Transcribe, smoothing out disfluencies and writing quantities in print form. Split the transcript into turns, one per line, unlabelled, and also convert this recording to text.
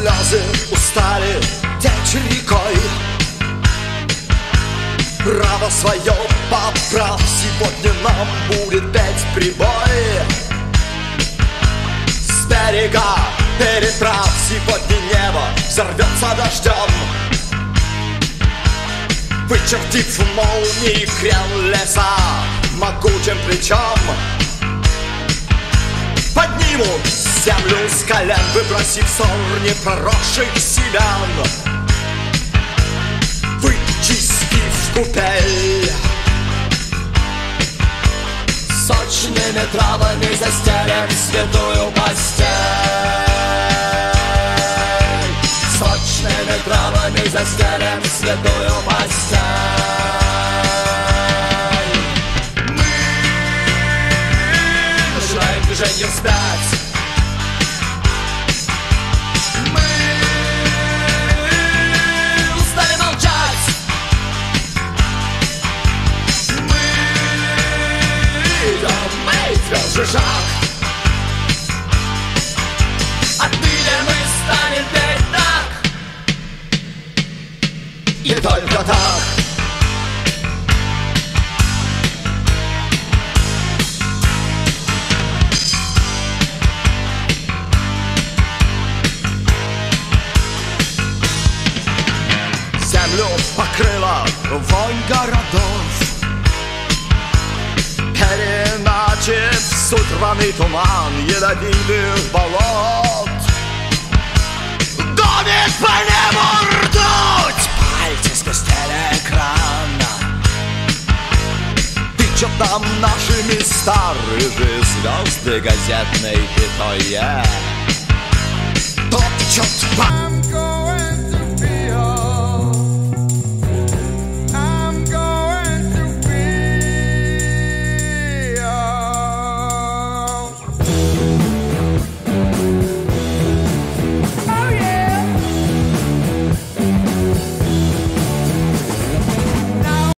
Слезы устали течь рекой. Право свое поправ, сегодня нам будет петь прибой. С берега переправ сегодня небо взорвется дождем, вычертив молнии крен леса могучим плечом. Поднимут землю с колен, выбросив ссор непроросших семян, вычистив купель. Сочными травами застелим святую постель. Сочными травами застелим святую постель. Мы начинаем движение вспять. Мы устали молчать. Мы идем тверже шаг. Отныне мы станем петь так, и только так. Землю покрыла вонь городов, переначив суть рваный туман ядовитых болот. Гонит по небу ртуть, пальцы сквозь телеэкран тычут нам наши места рыжие звезды газетной пятой. Топчут по